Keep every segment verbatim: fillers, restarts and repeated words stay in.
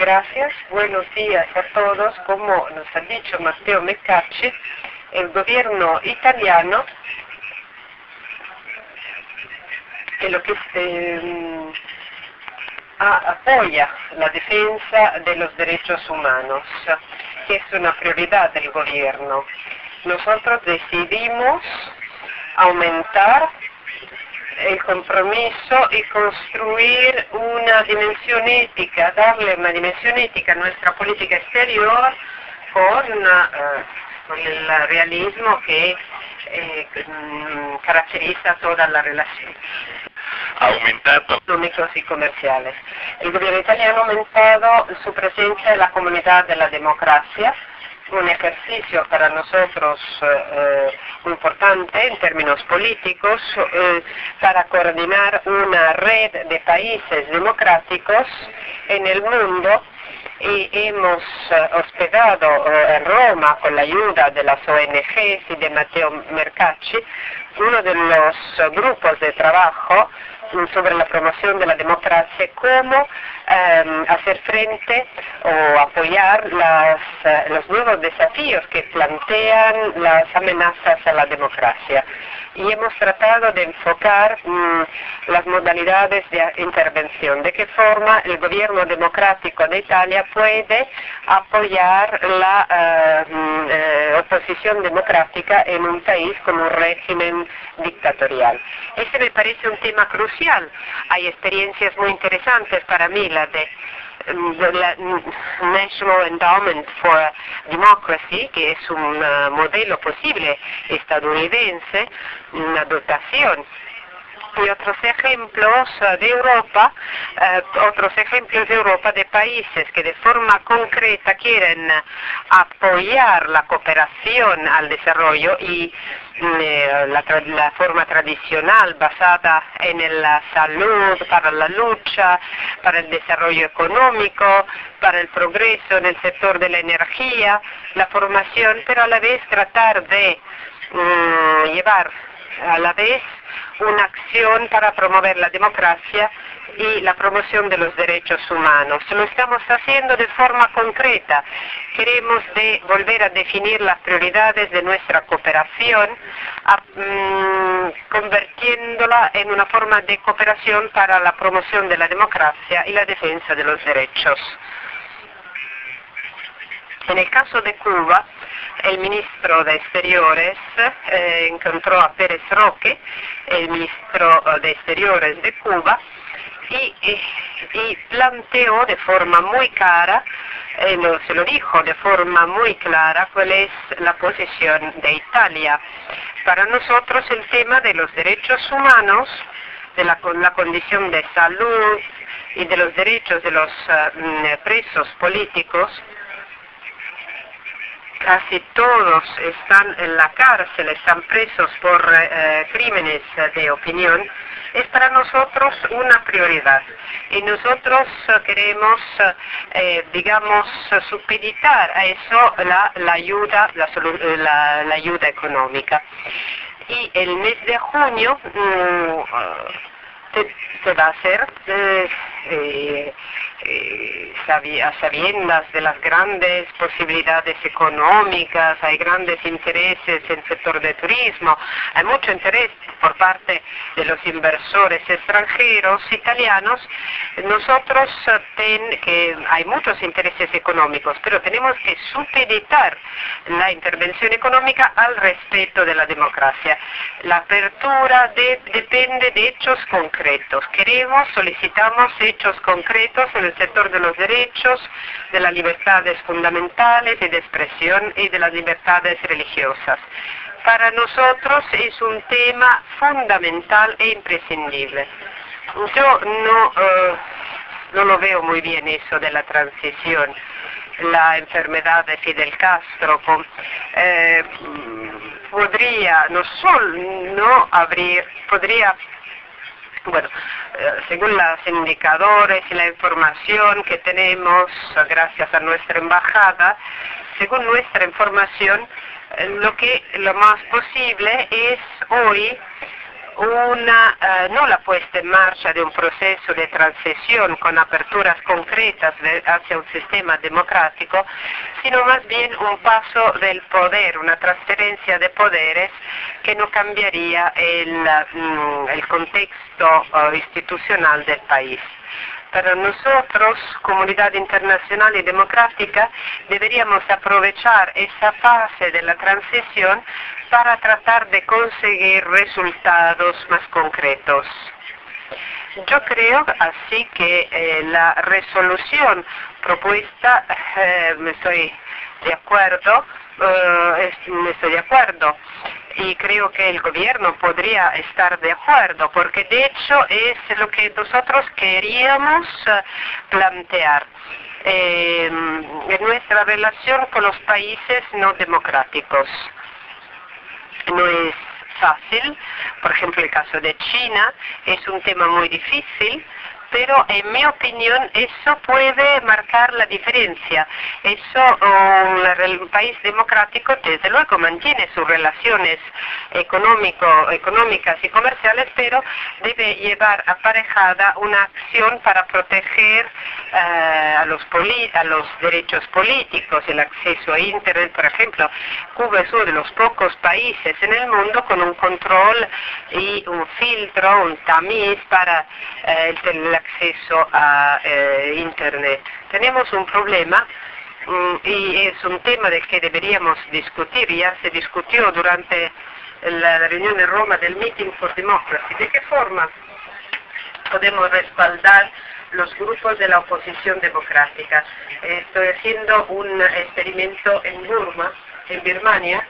gracias. Buenos días a todos. Como nos ha dicho Matteo Mecacci, el gobierno italiano es lo que eh, apoya la defensa de los derechos humanos, que es una prioridad del gobierno. Nosotros decidimos aumentar el compromiso y construir una dimensión ética, darle una dimensión ética a nuestra política exterior con, una, uh, con el realismo que eh, caracteriza toda la relación. Aumentato Económicos y comerciales. El gobierno italiano ha aumentado su presencia en la comunidad de la democracia, un ejercicio para nosotros eh, muy importante en términos políticos eh, para coordinar una red de países democráticos en el mundo, y hemos eh, hospedado eh, en Roma, con la ayuda de las O N Ges y de Matteo Mecacci, uno de los eh, grupos de trabajo sobre la promoción de la democracia, cómo eh, hacer frente o apoyar las, eh, los nuevos desafíos que plantean las amenazas a la democracia. Y hemos tratado de enfocar mmm, las modalidades de intervención, de qué forma el gobierno democrático de Italia puede apoyar la eh, eh, oposición democrática en un país con un régimen dictatorial. Este me parece un tema crucial. Hay experiencias muy interesantes para mí, la de la National Endowment for Democracy, que es un uh, modelo posible estadounidense, una dotación. Y otros ejemplos uh, de Europa, uh, otros ejemplos de Europa de países que de forma concreta quieren uh, apoyar la cooperación al desarrollo y eh, la, la forma tradicional basada en la salud, para la lucha, para el desarrollo económico, para el progreso en el sector de la energía, la formación, pero a la vez tratar de um, llevar a la vez una acción para promover la democracia y la promoción de los derechos humanos. Lo estamos haciendo de forma concreta. Queremos de volver a definir las prioridades de nuestra cooperación, a, mmm, convirtiéndola en una forma de cooperación para la promoción de la democracia y la defensa de los derechos. En el caso de Cuba, el ministro de Exteriores eh, encontró a Pérez Roque, el ministro de Exteriores de Cuba, y, y, y planteó de forma muy clara, eh, lo, se lo dijo de forma muy clara, cuál es la posición de Italia. Para nosotros el tema de los derechos humanos, de la, la condición de salud y de los derechos de los uh, presos políticos, casi todos están en la cárcel, están presos por eh, crímenes de opinión, es para nosotros una prioridad. Y nosotros eh, queremos, eh, digamos, supeditar a eso la, la ayuda, la, la, la ayuda económica. Y el mes de junio mmm, se, se va a hacer eh, eh, eh, a sabiendas de las grandes posibilidades económicas, hay grandes intereses en el sector de turismo, hay mucho interés por parte de los inversores extranjeros italianos. Nosotros ten, que hay muchos intereses económicos, pero tenemos que supeditar la intervención económica al respeto de la democracia. La apertura de, depende de hechos concretos. Queremos, solicitamos hechos concretos en el sector de los derechos, de las libertades fundamentales y de expresión y de las libertades religiosas. Para nosotros es un tema fundamental e imprescindible. Yo no, uh, no lo veo muy bien eso de la transición, la enfermedad de Fidel Castro. Eh, podría no solo no abrir, podría Bueno, eh, según los indicadores y la información que tenemos gracias a nuestra embajada, según nuestra información, eh, lo que lo más posible es hoy una, eh, no la puesta en marcha de un proceso de transición con aperturas concretas de, hacia un sistema democrático, sino más bien un paso del poder, una transferencia de poderes que no cambiaría el, mm, el contexto uh, institucional del país. Para nosotros, comunidad internacional y democrática, deberíamos aprovechar esa fase de la transición para tratar de conseguir resultados más concretos. Yo creo así que eh, la resolución propuesta, eh, me estoy de acuerdo, eh, es, me estoy de acuerdo. Y creo que el gobierno podría estar de acuerdo, porque de hecho es lo que nosotros queríamos plantear eh, en nuestra relación con los países no democráticos. No es fácil, por ejemplo el caso de China es un tema muy difícil, pero en mi opinión eso puede marcar la diferencia. Eso, un, un país democrático desde luego mantiene sus relaciones económico, económicas y comerciales, pero debe llevar aparejada una acción para proteger eh, a, los poli a los derechos políticos, el acceso a Internet, por ejemplo. Cuba es uno de los pocos países en el mundo con un control y un filtro, un tamiz para eh, el acceso a eh, Internet. Tenemos un problema mm, y es un tema del que deberíamos discutir, ya se discutió durante la, la reunión en Roma del Meeting for Democracy. ¿De qué forma podemos respaldar los grupos de la oposición democrática? Eh, estoy haciendo un experimento en Burma, en Birmania,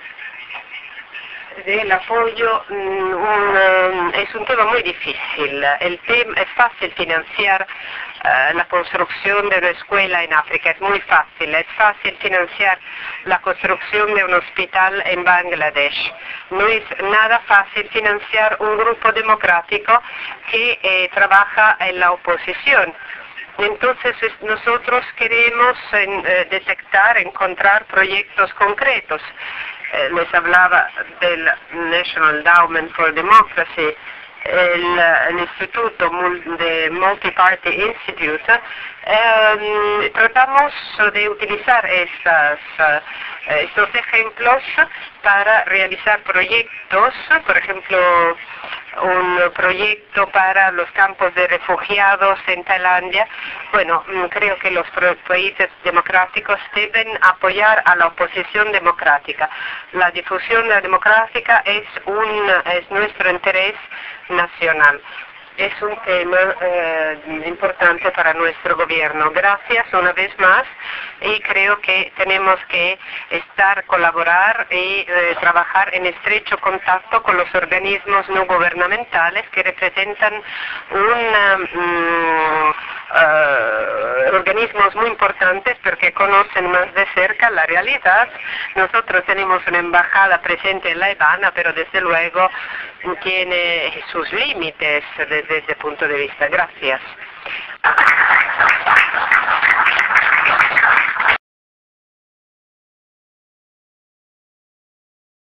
del apoyo, um, un, es un tema muy difícil. El tema, es fácil financiar uh, la construcción de una escuela en África, es muy fácil. Es fácil financiar la construcción de un hospital en Bangladesh. No es nada fácil financiar un grupo democrático que eh, trabaja en la oposición. Entonces nosotros queremos en, eh, detectar, encontrar proyectos concretos. Eh, les hablaba del National Endowment for Democracy, el, el Instituto de Multi-Party Institute. Eh, tratamos de utilizar estas, uh, estos ejemplos para realizar proyectos, por ejemplo, un proyecto para los campos de refugiados en Tailandia. Bueno, creo que los países democráticos deben apoyar a la oposición democrática. La difusión democrática es, un, es nuestro interés nacional. Es un tema eh, importante para nuestro gobierno. Gracias una vez más y creo que tenemos que estar, colaborar y eh, trabajar en estrecho contacto con los organismos no gubernamentales que representan un, um, uh, organismos muy importantes porque conocen más de cerca la realidad. Nosotros tenemos una embajada presente en La Habana, pero desde luego tiene sus límites desde ese punto de vista. Gracias.